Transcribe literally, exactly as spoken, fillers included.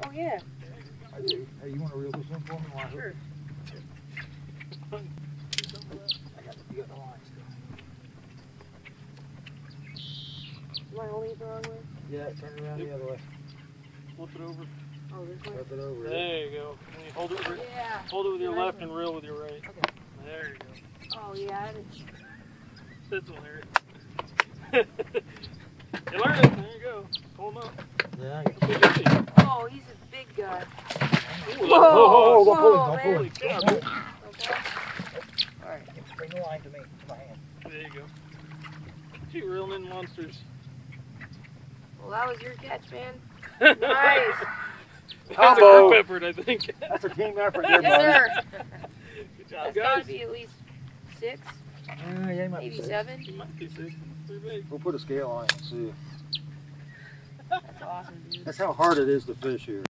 Oh, yeah. I do. Hey, you want to reel this in for me? While Sure. I got, you got the line still. Am I holding it the wrong way? Yeah, turn it around yep. the other way. Flip it over. Oh, this way? Flip it over. There you go. And you hold it with, yeah. hold it with your yeah, left and reel with your right. Okay. There you go. Oh, yeah. I didn't... That's hilarious. You learned it. There you go. Hold him up. Yeah. Oh, he's a big guy. Ooh, Whoa, whoa, whoa, whoa, whoa, man. Holy cow. Okay. All right. Bring the line to me, to my hand. There you go. Gee, reeling in monsters. Well, that was your catch, man. Nice. Combo. Peppered, I think. That's a team effort there, Yes, buddy. sir. Good job, That's guys. got to be at least six, Uh, yeah, you might maybe be seven. You might be six. Pretty big. We'll put a scale on it and see. That's awesome, dude. That's how hard it is to fish here.